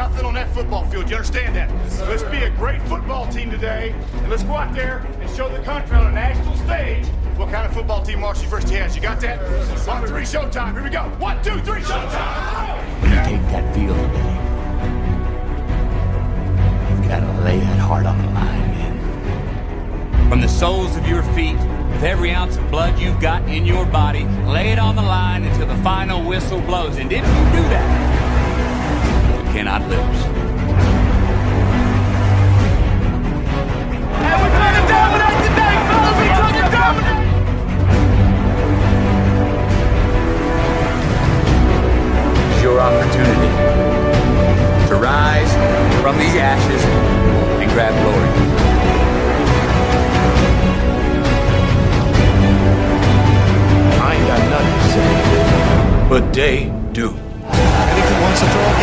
nothing on that football field. You understand that? Let's be a great football team today, and let's go out there and show the country on a national stage what kind of football team Marshall University has. You got that? On three, showtime. Here we go. 1, 2, 3, showtime! When you take that field today, you've got to lay that heart on the line, man. From the soles of your feet, with every ounce of blood you've got in your body, lay it on the line until the final whistle blows. And if you do that, you cannot lose. And we're going to dominate today, fellas! We're going to dominate! It's your opportunity to rise from these ashes and grab glory. I ain't got nothing to say, but they do. Anything wants to throw